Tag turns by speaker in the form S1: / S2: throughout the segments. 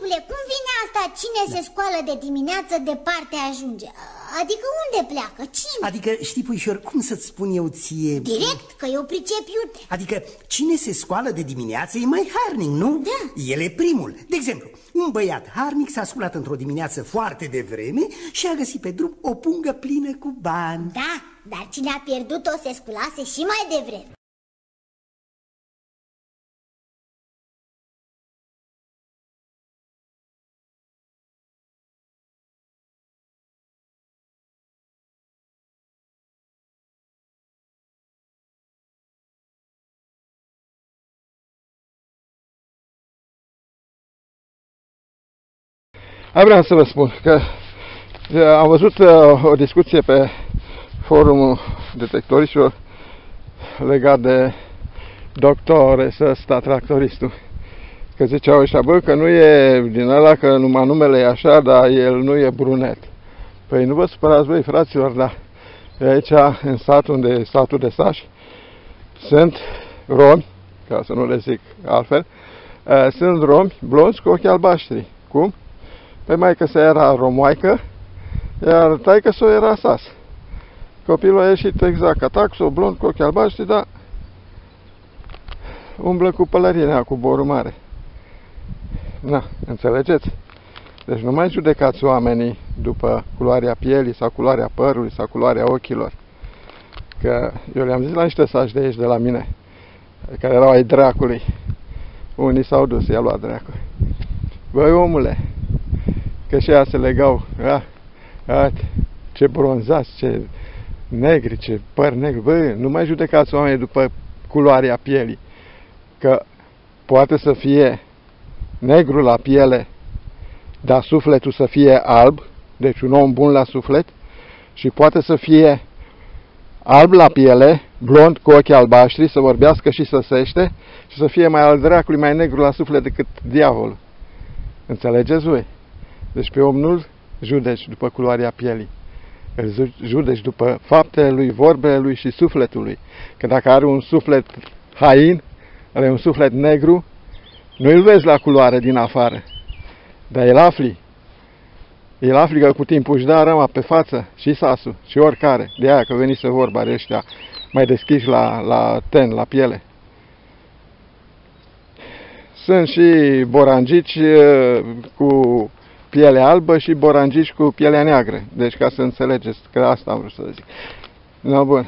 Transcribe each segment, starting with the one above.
S1: bunicule, cum vine asta? Cine se scoală de dimineață, departe ajunge? Adică unde pleacă? Cine?
S2: Adică, știi, puișor, cum să-ți spun eu ție?
S1: Direct, că eu pricep iute.
S2: Adică, cine se scoală de dimineață e mai harnic, nu?
S1: Da.
S2: El e primul. De exemplu, un băiat harnic s-a sculat într-o dimineață foarte devreme și a găsit pe drum o pungă plină cu bani.
S1: Da, dar cine a pierdut-o se sculase și mai devreme.
S3: Vreau să vă spun că am văzut o discuție pe forumul detectoriștilor legat de doctor ăsta, tractoristul. Că ziceau ăștia, bă, că nu e din ăla, că numai numele e așa, dar el nu e brunet. Păi nu vă supărați, băi, fraților, dar aici, în sat, unde e satul de Saș, sunt romi, ca să nu le zic altfel, sunt romi blonzi cu ochi albaștri. Cum? Pe maică-sa era romoaică, iar taică-s-o era sas. Copilul a ieșit exact ca taxul, blond, cu ochi albaștri, dar umblă cu pălărinea, cu borul mare. Na, înțelegeți? Deci nu mai judecați oamenii după culoarea pielii sau culoarea părului sau culoarea ochilor. Că eu le-am zis la niște saci de aici, de la mine, care erau ai dracului. Unii s-au dus, i-a luat dracul. Băi, omule, că și aia se legau, ce bronzați, ce negri, ce păr negri. Bă, nu mai judecați oamenii după culoarea pielii. Că poate să fie negru la piele, dar sufletul să fie alb, deci un om bun la suflet, și poate să fie alb la piele, blond cu ochi albaștri, să vorbească și să sește, și să fie mai al dracului, mai negru la suflet decât diavolul. Înțelegeți voi? Deci pe om nu-l judeci după culoarea pielii. Îl judeci după faptele lui, vorbele lui și sufletul lui. Că dacă are un suflet hain, are un suflet negru, nu îl vezi la culoare din afară. Dar îl afli. Îl afli că cu timpul își dă răma pe față și sasul și oricare. De aia că venise vorba de ăștia mai deschiși la ten, la piele. Sunt și borangici cu piele albă și borangici cu pielea neagră. Deci ca să înțelegeți că asta am vrut să zic. No, bun.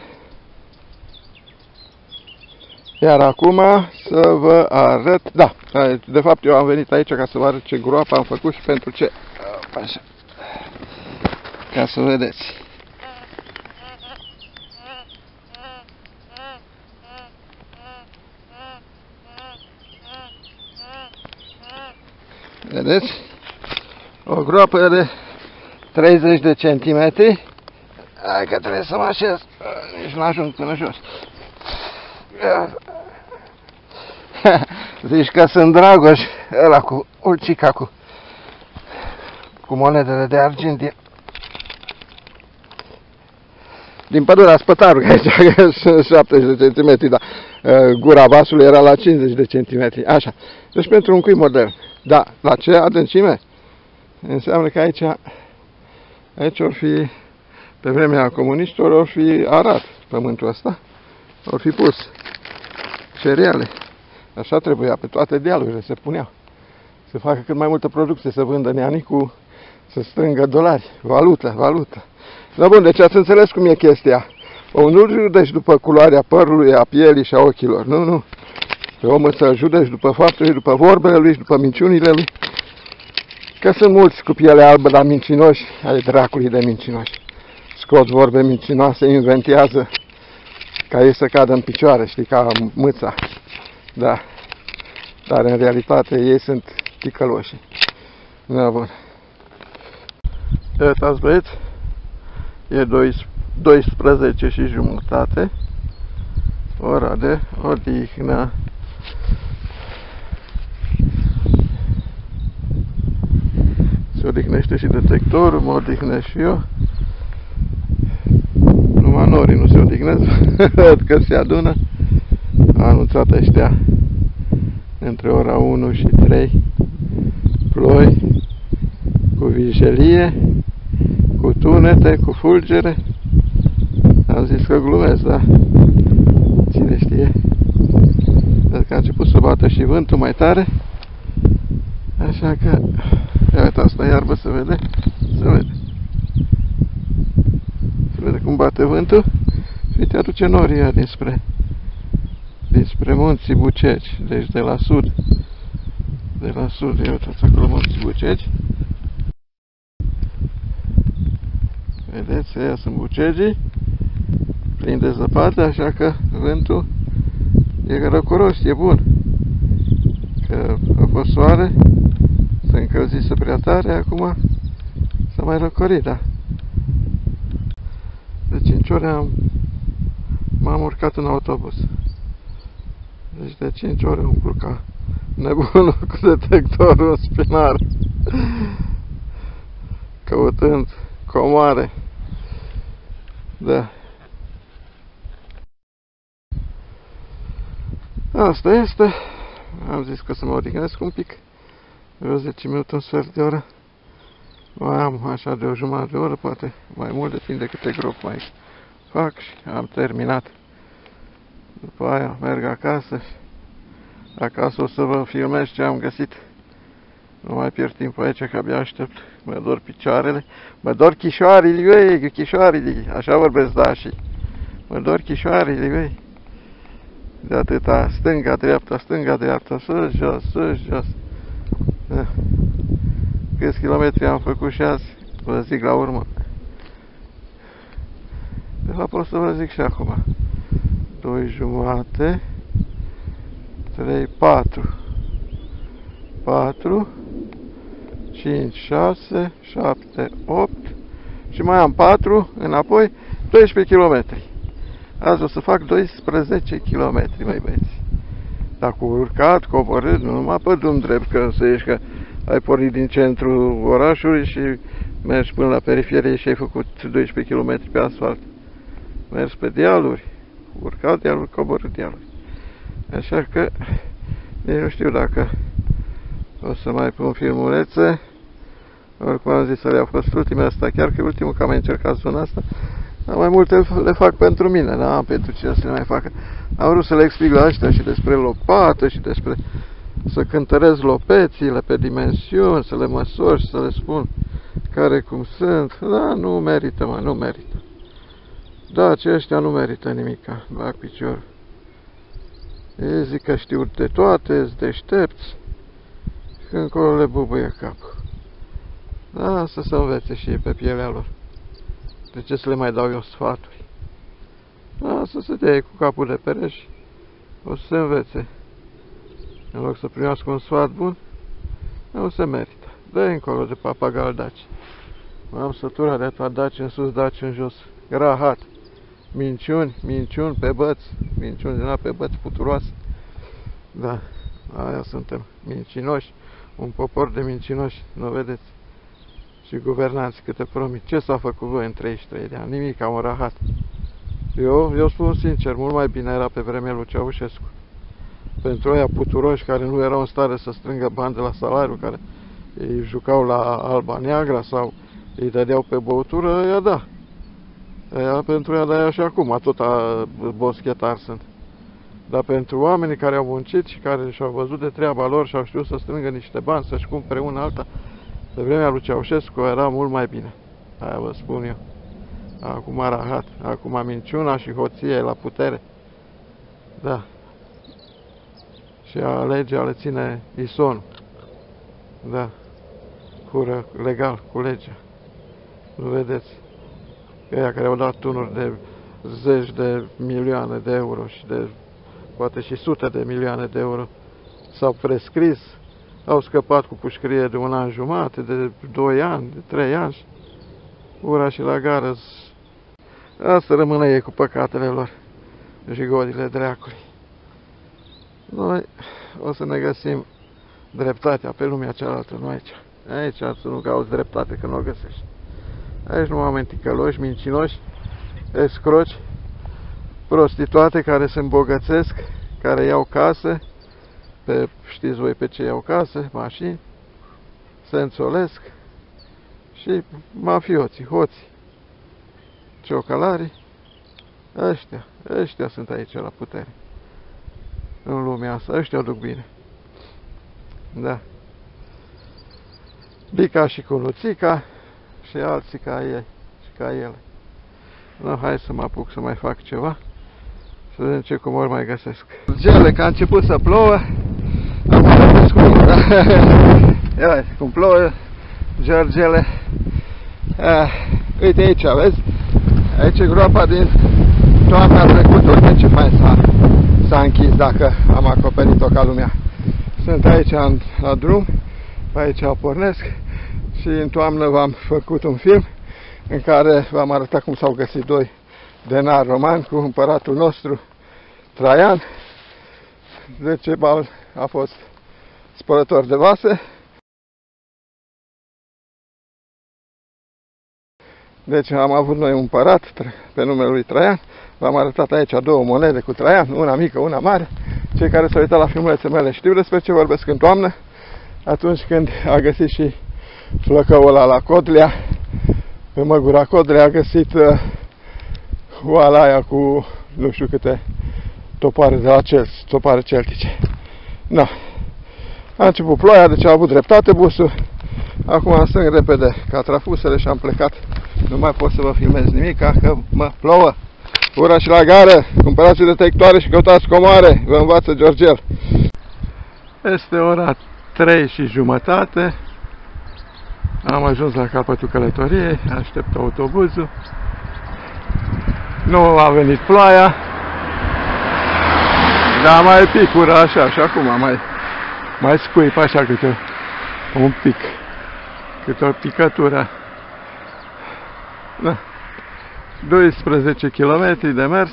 S3: Iar acum să vă arăt, da, de fapt eu am venit aici ca să vă arăt ce groapă am făcut și pentru ce. Așa. Ca să vedeți. Vedeți? O groapă de 30 de centimetri. Hai că trebuie să mă așez. Nici nu ajung până jos. Zici că sunt Dragoș, ăla cu ulcica cu monedele de argint din pădurea Spătarului, aici sunt 70 de centimetri, dar gura vasului era la 50 de centimetri. Așa. Deci pentru un cui model. Da, la ce adâncime? Înseamnă că aici or fi, pe vremea comuniștilor, or fi arat pământul ăsta, or fi pus cereale. Așa trebuia, pe toate dealurile se puneau. Să facă cât mai multă producție, să vândă neanicul, să strângă dolari, valută. Da, bun, deci ați înțeles cum e chestia. Omul nu-l judeci după culoarea părului, a pielii și a ochilor, nu. Pe omul să-l judeci după faptele, după vorbele lui și după minciunile lui. Că sunt mulți cu piele albă, dar mincinoși, ai dracului de mincinoși. Scot vorbe mincinoase, inventează ca ei să cadă în picioare, știi, ca mâța. Da. Dar în realitate ei sunt ticăloși. Da, bun. Uitați, băieți, e 12 și jumătate, ora de odihnă. Se odihnește și detectorul, mă odihnesc și eu. Numai norii nu se odihnesc, că se adună. A anunțat ăștia între ora 1 și 3 ploi, cu vijelie, cu tunete, cu fulgere. Am zis că glumesc, da? Cine știe? Văd că a început să bată și vântul mai tare. Așa că, ia uite, asta iarbă, se vede? Se vede. Se vede cum bate vântul și te aduce noria dinspre munții Bucegi, deci de la sud. De la sud, ia uitați acolo munții Bucegi. Vedeți, aia sunt Bucegii, plini de zăpadă, așa că vântul e răcoros, e bun. Că a fost soare, se încălzise prea tare, acum s-a mai răcorit, da. De 5 ore m-am urcat în autobuz. Deci de 5 ore am urcat nebunul cu detectorul în spinar, căutând comoare. Da. Asta este. Am zis că să mă odihnesc un pic. Vreo 10 minute, un sfert de oră. Mai am așa de o jumătate de oră, poate mai mult, depinde câte grup mai fac și am terminat. După aia merg acasă și acasă o să vă filmez ce am găsit. Nu mai pierd timp aici, că abia aștept. Mă dor picioarele. Mă dor chișoarele, băi, chișoarele. Așa vorbesc dașii. Mă dor chișoarele, băi. De atâta stânga, dreapta, sus, jos, sus, jos. Câți kilometri am făcut și azi? Vă zic la urmă. De fapt pot să vă zic și acum. 2 jumate, 3, 4. 4, 5, 6, 7, 8 și mai am 4 înapoi, 12 km. Azi o să fac 12 km, măi băieți. Dar cu urcat, coborât, nu numai pe drum drept, că să ieși că ai pornit din centrul orașului și mergi până la periferie și ai făcut 12 km pe asfalt. Mergi pe dealuri, urcat dealuri, coborât dealuri. Așa că, nici nu știu dacă o să mai pun filmulețe. Oricum am zis să le-au fost ultimele astea, chiar că ultimul că am încercat zona asta. Dar mai multe le fac pentru mine, n-am pentru ce să le mai facă. Am vrut să le explic la ăștia și despre lopată și despre să cântăresc lopețile pe dimensiuni, să le măsor și să le spun care cum sunt. Da, nu merită, mă, nu merită. Da, aceștia nu merită nimica, bag picior. Ei zic că știu de toate, îți deștepți. Și încolo le bubuie capul. Da, să se învețe și ei pe pielea lor. De ce să le mai dau eu sfaturi? Da, să se dea cu capul de pereș, o să se învețe. În loc să primească un sfat bun, nu se merită. Dă-i încolo de papagal daci. M-am săturat de toată daci în sus, daci în jos. Rahat. Minciuni pe băți. Minciuni din pe băți puturoase. Da, aia suntem. Mincinoși. Un popor de mincinoși, nu vedeți? Și guvernanți câte promit. Ce s-a făcut voi în 33 de ani? Nimic, am rahat. Eu spun sincer, mult mai bine era pe vremea lui Ceaușescu. Pentru aia puturoși care nu erau în stare să strângă bani de la salariu, care îi jucau la alba neagră sau îi dădeau pe băutură, ăia da. Pentru ea da și acum, tot boschetari sunt. Dar pentru oamenii care au muncit și care și-au văzut de treaba lor și au știut să strângă niște bani, să-și cumpere una alta, pe vremea lui Ceaușescu era mult mai bine. Aia vă spun eu. Acum rahat, acum minciuna și hoția e la putere. Da. Și legea le ține isonul. Da. Fură legal cu legea. Nu vedeți? Ăia care au dat tunuri de zeci de milioane de euro și de poate și sute de milioane de euro s-au prescris, au scăpat cu pușcărie de 1 an jumate, de 2 ani, de 3 ani. Ura și la gară. Asta rămâne ei cu păcatele lor, jigodile dreacului. Noi o să ne găsim dreptatea pe lumea cealaltă, nu aici. Aici să nu cauți dreptate, că nu o găsești. Aici nu oameni ticăloși, mincinoși, escroci, prostituate care se îmbogățesc, care iau case, știți voi pe ce iau case, mașini, se înțolesc și mafioții, hoții, ciocalarii, ăștia sunt aici la putere. În lumea asta, ăștia o duc bine. Da. Bica și Culuțica și alții ca ei și ca ele. No, hai să mă apuc să mai fac ceva. Să vedem ce comori mai găsesc. Gele, că a început să plouă. Acum vedeți cum ia cum plouă. Georgele. Uite aici, vezi? Aici e groapa din toamna trecută. Uite ce fain s-a închis dacă am acoperit-o ca lumea. Sunt aici la drum. Pe aici pornesc. Și în toamnă v-am făcut un film în care v-am arătat cum s-au găsit doi denari romani cu împăratul nostru Traian. Decebal a fost spălător de vase. Deci am avut noi un împărat pe numele lui Traian. V-am arătat aici două monede cu Traian, una mică, una mare. Cei care s-au uitat la filmulețele mele știu despre ce vorbesc în toamnă, atunci când a găsit și flăcăul ăla la Codlea, pe Măgura Codlea a găsit oala aia cu nu știu câte topoare de la celți, topoare celtice. No. A început ploaia, deci a avut dreptate busul. Acum am strâng repede catrafusele și am plecat. Nu mai pot să vă filmez nimic, că mă plouă. Ura și la gară, cumpărați detectoare și căutați comoare, vă învață Georgel. Este ora 3:30. Am ajuns la capătul călătoriei, aștept autobuzul. Nu a venit ploaia, dar mai picură așa și acum mai scuip așa câte un pic, câte o picătură. Da. 12 km de mers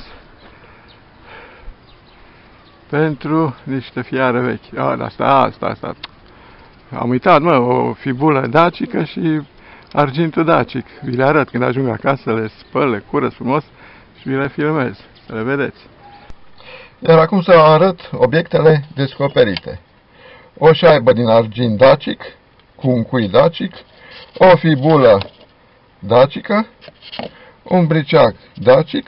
S3: pentru niște fiare vechi. Asta. Am uitat, mă, o fibulă dacică și argintul dacic. Vi le arăt când ajung acasă, le spăl, le curăț frumos și vi le filmez. Să le vedeți. Iar acum să arăt obiectele descoperite. O șaibă din argint dacic cu un cui dacic, o fibulă dacică, un briceac dacic,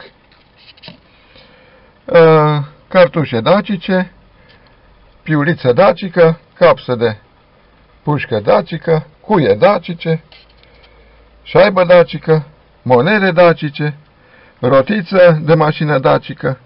S3: cartușe dacice, piuliță dacică, capsă de pușcă dacică, cuie dacice, șaibă dacică, monede dacice, rotiță de mașină dacică,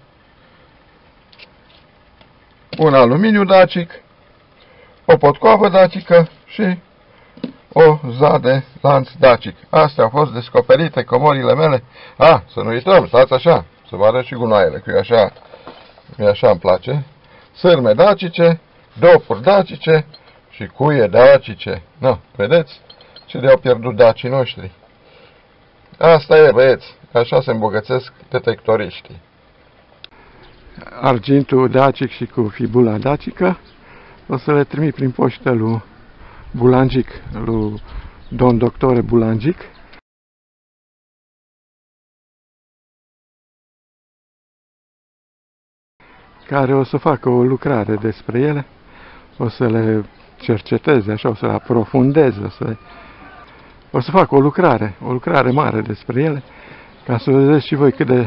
S3: un aluminiu dacic, o potcoavă dacică și o zade lanț dacic. Astea au fost descoperite comorile mele. Să nu uităm, stați așa, să vă arăt și gunoaiele, că eu așa îmi place. Sârme dacice, dopuri dacice și cuie dacice. No, vedeți ce de-au pierdut dacii noștri. Asta e, băieți, așa se îmbogățesc detectoriștii. Argintul dacic și cu fibula dacică o să le trimit prin poștă lui Bulangic, lui domn doctore Bulangic. Care o să facă o lucrare despre ele, o să le cerceteze, așa, o să le aprofundeze, o să facă o lucrare mare despre ele, ca să vedeți și voi cât de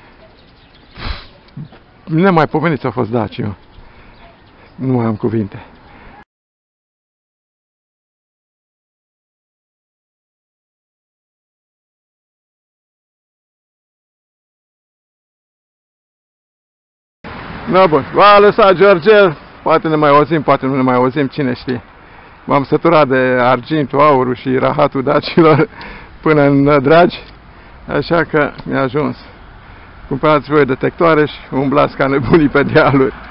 S3: nemaipomeniți au fost dacii. Nu mai am cuvinte. No, bun, v-a lăsat Georgel, poate ne mai auzim, poate nu ne mai auzim, cine știe. M-am săturat de argintul, aurul și rahatul dacilor până în dragi, așa că mi-a ajuns. Cumpărați voi detectoare și umblați ca nebunii pe dealuri.